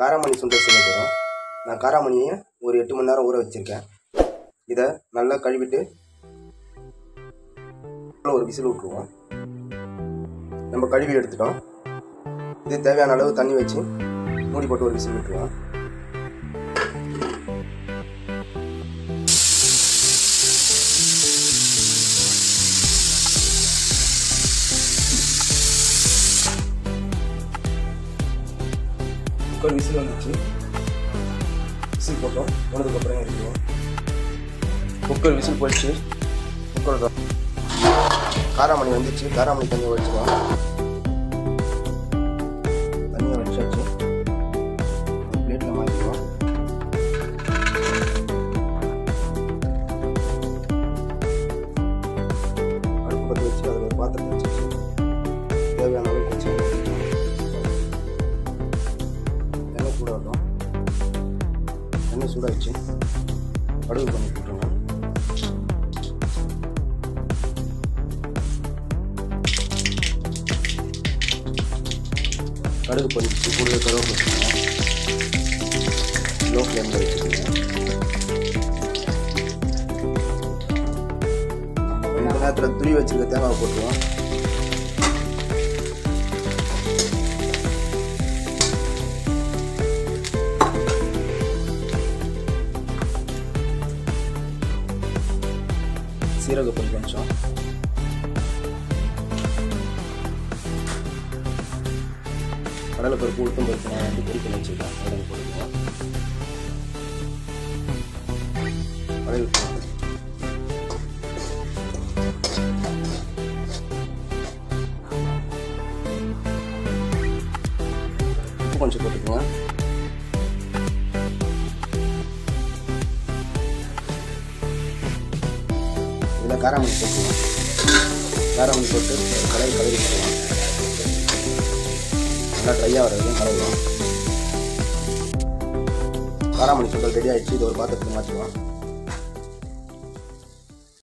காராமணி சுண்டல் செய்ய போகிறோம். நான் காராமணியை ஒரு 8 மணி நேரம் ஊற வச்சுருக்கேன். இதை நல்லா கழுவிட்டு ஒரு விசில் விட்டுருவோம். நம்ம கழுவி எடுத்துட்டோம். இது தேவையான அளவு தண்ணி வச்சு மூடி போட்டு ஒரு விசில் விட்டுருவோம். குக்கர் விசில் வந்துச்சு. விசில் போட்டோம். போனதுக்கப்புறம் இறக்கிடுவோம். குக்கர் விசில் போயிடுச்சு. குக்கர் காராமணி வந்துச்சு. காராமணி தண்ணி வச்சுக்கலாம். தண்ணியை வச்சாச்சு. பிளேட்டில் மாற்றிடுவோம். அடுப்பு பற்றி வச்சு அதில் ஒரு பாத்திரத்தை வச்சு தேவையான அளவுக்கு வச்சு எண்ணெய் சூடாகட்டும். எண்ணெய் சூடாகிடுச்சு. கடுகு பண்ணி போட்டுருங்க. கடுகு பொரிச்சு கூடுதல் கருவேப்பிலை லோ ஃப்ளேமில் வச்சுக்கோங்க. இந்த நேரத்தில் துளி வச்சுருக்க தேங்காய் போட்டுருவோம். சீரகப்பொடி கொஞ்சம், கடலைப்பருப்பு உளுத்தம் பருப்பு நான் வந்து பொடி பண்ணி வச்சுருக்கேன். கடலை போட்டுக்கலாம். கடலை விட்டுருவோம். உப்பு கொஞ்சம் போட்டுக்கோங்க. இதில் காராமணி போட்டுக்கலாம். காராமணி போட்டு கலரி போட்டுக்கலாம். நல்லா ட்ரையாக வர வரைக்கும் கலருவோம். காராமணி சுண்டல் ரெடி ஆகிடுச்சு. இது ஒரு பாத்திரத்துக்கு மாற்றிடுவோம்.